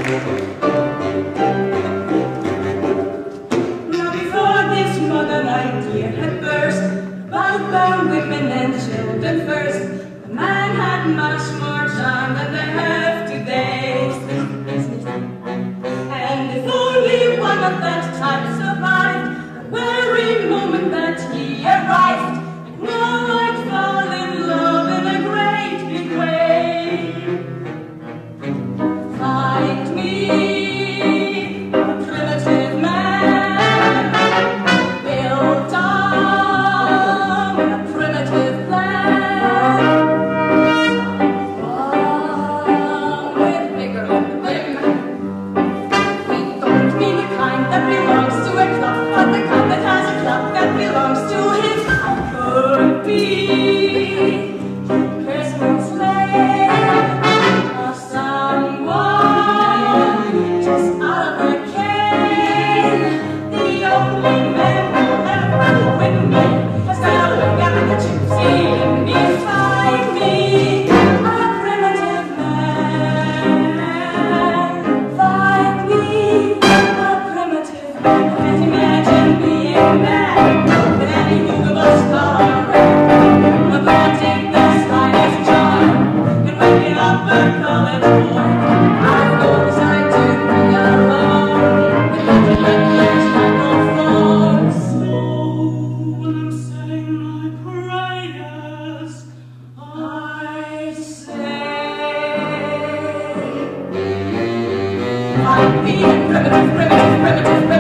Now before this modern idea had burst, about women and children first, man had much more charm than they have today. And if only one of that time survived, the very moment that he arrived, no I'd fall in love in a great big way. Find me a primitive man, built on a primitive plan, someone with bigger limb. We don't mean the kind that belongs to a club, but the kind that has a club that belongs to his. Could be Christmas land or someone just out of a can. The only man who'll ever win me has got a look at the gypsy in me. Find me a primitive man. Find me a primitive man. I can't imagine being mad with any movable star. I'm gonna take the slightest charm and wake it up a college boy. I've no desire to be alone. The internet type of phone. So when I'm saying my prayers, I say, I'd be a primitive, primitive, primitive, primitive.